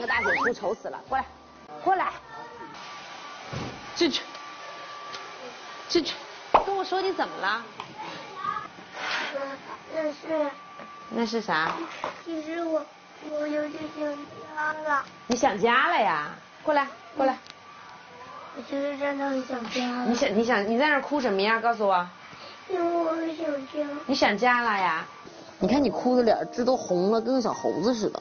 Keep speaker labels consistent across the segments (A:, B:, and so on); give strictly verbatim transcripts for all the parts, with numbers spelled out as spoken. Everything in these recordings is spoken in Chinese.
A: 个大嘴图丑死了，过来，过来，进去，进去，跟我说你怎么了？
B: 那是。
A: 那是啥？
B: 其实我我有点想家了。
A: 你想家了呀？过来，过来。
B: 我其实真的很想家了。
A: 你想你想你在那儿哭什么呀？告诉我。
B: 因为我很想家。
A: 你想家了呀？
C: 你看你哭的脸，这都红了，跟个小猴子似的。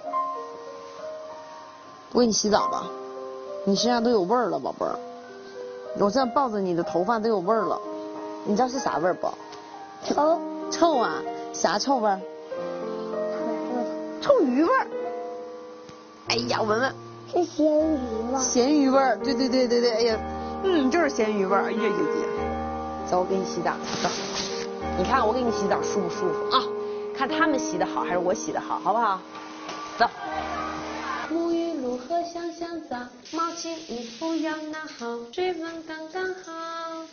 C: 我给你洗澡吧，你身上都有味儿了，宝贝儿。我这样抱着你的头发都有味儿了，你知道是啥味儿不？
B: 臭。
C: 臭啊？啥臭味儿？臭鱼味儿。哎呀，闻闻。
B: 是咸鱼吗？
C: 咸鱼味儿，对对对对对，哎呀，嗯，就是咸鱼味儿，哎呀呀呀。走，我给你洗澡，走。你看我给你洗澡舒不舒服啊？看他们洗的好还是我洗的好，好不好？走。沐浴露和香香皂，毛巾衣服要拿好，水温刚刚好。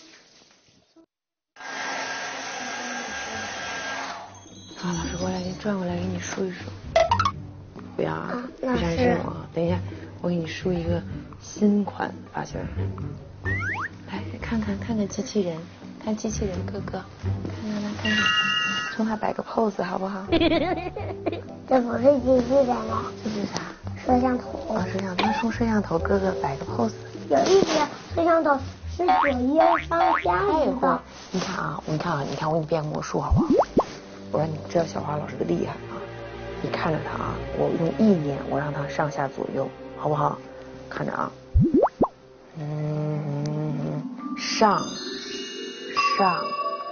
C: 好，老师过来，转过来给你梳一梳。不要啊，不沾手啊。等一下，我给你梳一个新款发型。来，看看看看机器人，看机器人哥哥，看看他看看，冲他摆个 pose 好不好？
B: 这不是机器人了。
A: 这是啥？
B: 摄像头。
A: 啊，摄像头，冲摄像头哥哥摆个 pose。
B: 有一些摄像头是左右上下的。
A: 你看啊，你看啊，你看我给你变魔术好不好？我让你知道小花老师的厉害啊！你看着他啊，我用意念，我让他上下左右，好不好？看着啊，嗯，上上，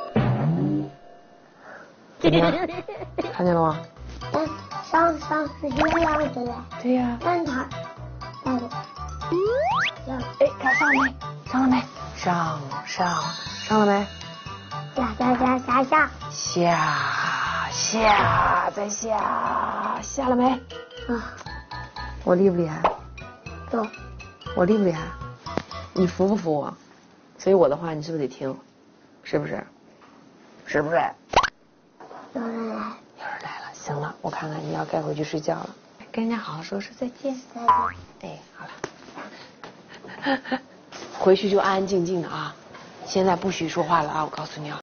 A: 怎么样？看见了吗？
B: 嗯，上上是这个样子的。
A: 对呀。
B: 但他，那个，
A: 哎，看上了没？上了没？上上上了没？
B: 下下下下下。
A: 下下再下，下了没？
B: 啊，
A: 我厉不厉害？
B: 走。
A: 我厉不厉害？你服不服我？所以我的话你是不是得听？是不是？是不是？
B: 有人来。
A: 有人来了，行了，我看看你要该回去睡觉了，跟人家好好说声再见。
B: 再见。
A: 哎，好了，回去就安安静静的啊，现在不许说话了啊，我告诉你啊。